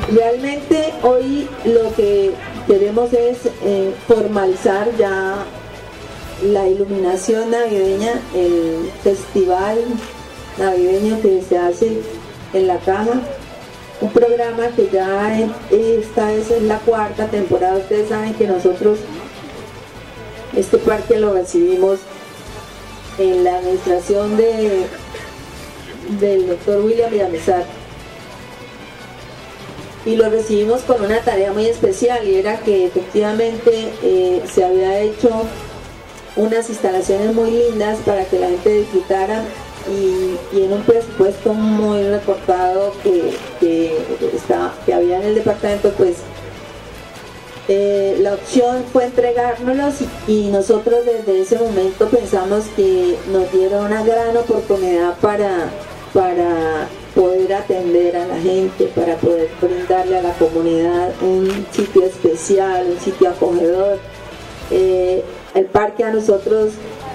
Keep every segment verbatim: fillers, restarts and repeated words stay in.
Realmente hoy lo que queremos es eh, formalizar ya la iluminación navideña, el festival navideño que se hace en La Caja, un programa que ya en, esta es la cuarta temporada. Ustedes saben que nosotros este parque lo recibimos en la administración de, del doctor William Villamizar, y lo recibimos con una tarea muy especial, y era que efectivamente eh, se había hecho unas instalaciones muy lindas para que la gente disfrutara, y, y en un presupuesto muy recortado que, que, está, que había en el departamento, pues eh, la opción fue entregárnoslos, y, y nosotros desde ese momento pensamos que nos dieron una gran oportunidad para, para poder atender a la gente, para poder brindarle a la comunidad un sitio especial, un sitio acogedor. Eh, el parque a nosotros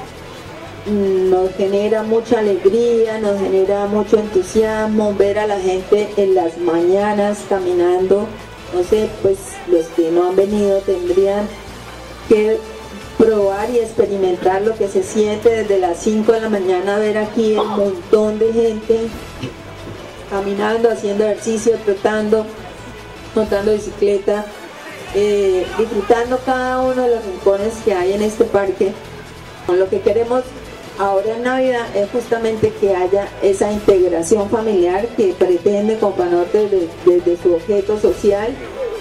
nos genera mucha alegría, nos genera mucho entusiasmo ver a la gente en las mañanas caminando. No sé, pues los que no han venido tendrían que probar y experimentar lo que se siente desde las cinco de la mañana, ver aquí el montón de gente caminando, haciendo ejercicio, trotando, montando bicicleta, eh, disfrutando cada uno de los rincones que hay en este parque. Lo que queremos ahora en Navidad es justamente que haya esa integración familiar que pretende Companorte desde, desde su objeto social,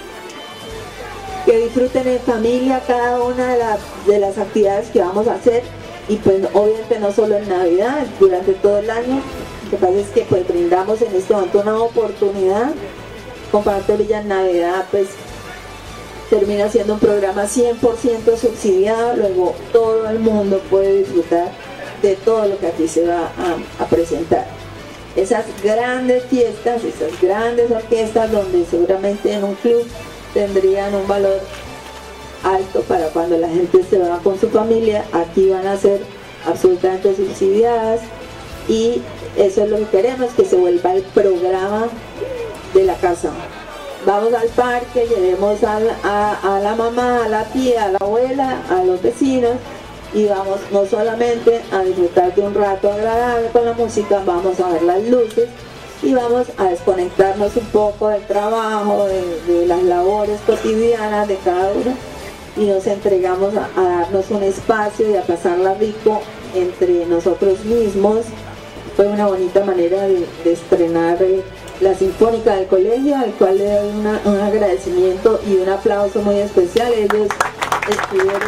que disfruten en familia cada una de, la, de las actividades que vamos a hacer, y pues obviamente no solo en Navidad, durante todo el año. Lo que pasa es que pues brindamos en este momento una oportunidad. Companorte Villa en Navidad pues termina siendo un programa cien por ciento subsidiado, luego todo el mundo puede disfrutar de todo lo que aquí se va a, a presentar. Esas grandes fiestas, esas grandes orquestas donde seguramente en un club tendrían un valor alto para cuando la gente se va con su familia, aquí van a ser absolutamente subsidiadas, y eso es lo que queremos, que se vuelva el programa de la casa. Vamos al parque, llevemos a, a, a la mamá, a la tía, a la abuela, a los vecinos, y vamos no solamente a disfrutar de un rato agradable con la música, vamos a ver las luces y vamos a desconectarnos un poco del trabajo, de, de las labores cotidianas de cada uno, y nos entregamos a, a darnos un espacio y a pasarla rico entre nosotros mismos. Fue una bonita manera de, de estrenar eh, la Sinfónica del Colegio, al cual le doy una, un agradecimiento y un aplauso muy especial. Ellos estuvieron,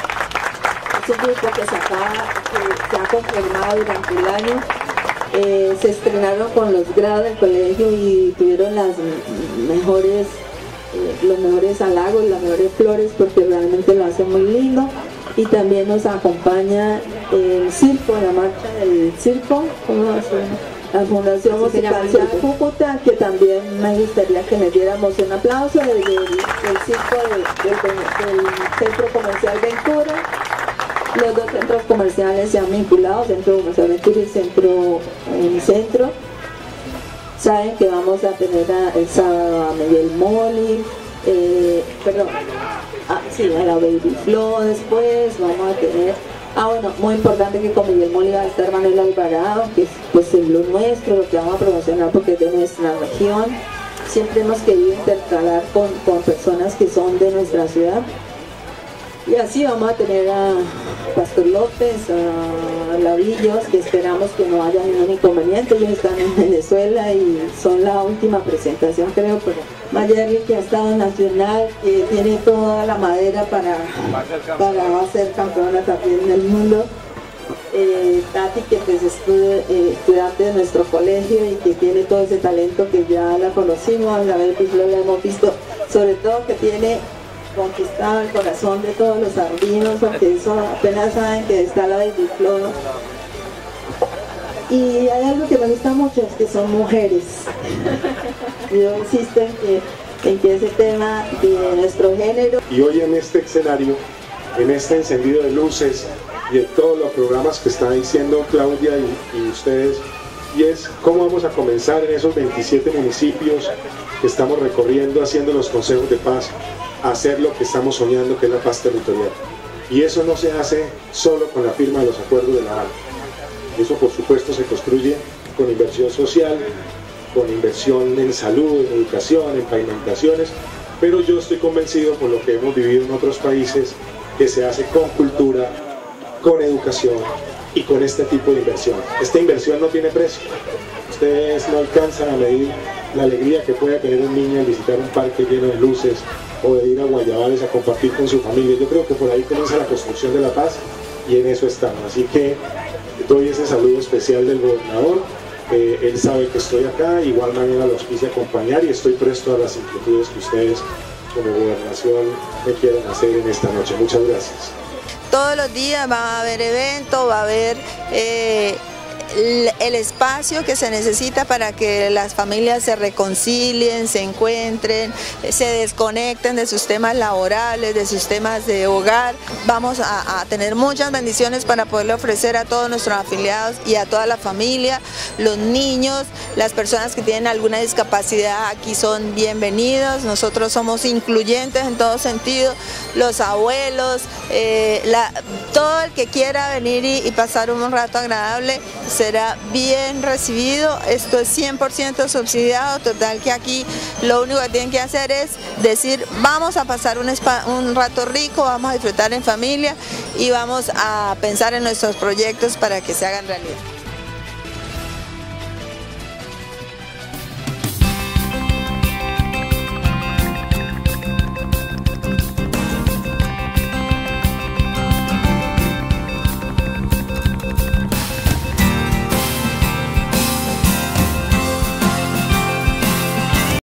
es un grupo que se, acaba, que se ha conformado durante el año, eh, se estrenaron con los grados del colegio y tuvieron las mejores, eh, los mejores halagos, las mejores flores, porque realmente lo hacen muy lindo. Y también nos acompaña el circo, la marcha del circo, ¿cómo se llama? La Fundación Musical de Cúcuta, que también me gustaría que les diéramos un aplauso del, del, del circo del, del, del Centro Comercial Ventura. Los dos centros comerciales se han vinculado, Centro Comercial Ventura y Centro Unicentro. Saben que vamos a tener a, el sábado a Miguel Moli, eh, perdón, ah, sí, a la Baby Flow. Después vamos a tener, ah bueno, muy importante que con Miguel Moli va a estar Manuel Alvarado, que es pues es lo nuestro, lo que vamos a promocionar porque es de nuestra región. Siempre hemos querido intercalar con, con personas que son de nuestra ciudad. Y así vamos a tener a Pastor López, a Lavillos, que esperamos que no haya ningún inconveniente. Ellos están en Venezuela y son la última presentación, creo, pero Mayerly, que ha estado en Nacional, que tiene toda la madera para, para ser campeona también del mundo. Eh, Tati, que pues es eh, estudiante de nuestro colegio y que tiene todo ese talento que ya la conocimos. La vez pues, lo hemos visto, sobre todo que tiene conquistado el corazón de todos los ardinos, porque eso apenas saben que está la Baby Flow. Y hay algo que me gusta mucho, es que son mujeres. Yo insisto en que, en que ese tema de nuestro género. Y hoy en este escenario, en este encendido de luces y en todos los programas que están diciendo Claudia y, y ustedes, y es cómo vamos a comenzar en esos veintisiete municipios que estamos recorriendo, haciendo los consejos de paz, a hacer lo que estamos soñando, que es la paz territorial. Y eso no se hace solo con la firma de los acuerdos de La Habana. Eso por supuesto se construye con inversión social, con inversión en salud, en educación, en pavimentaciones, pero yo estoy convencido por lo que hemos vivido en otros países, que se hace con cultura, con educación y con este tipo de inversión. Esta inversión no tiene precio. Ustedes no alcanzan a medir la alegría que puede tener un niño al visitar un parque lleno de luces o de ir a Guayabales a compartir con su familia. Yo creo que por ahí comienza la construcción de la paz y en eso estamos. Así que doy ese saludo especial del gobernador. Eh, él sabe que estoy acá, igual manera los quise acompañar y estoy presto a las inquietudes que ustedes como gobernación me quieran hacer en esta noche. Muchas gracias. Todos los días va a haber evento, va a haber eh, el espacio que se necesita para que las familias se reconcilien, se encuentren, se desconecten de sus temas laborales, de sus temas de hogar. Vamos a, a tener muchas bendiciones para poderle ofrecer a todos nuestros afiliados y a toda la familia, los niños, las personas que tienen alguna discapacidad aquí son bienvenidos. Nosotros somos incluyentes en todo sentido, los abuelos, eh, la, todo el que quiera venir y, y pasar un rato agradable será bien recibido. Esto es cien por ciento subsidiado, total que aquí lo único que tienen que hacer es decir vamos a pasar un, un rato rico, vamos a disfrutar en familia y vamos a pensar en nuestros proyectos para que se hagan realidad.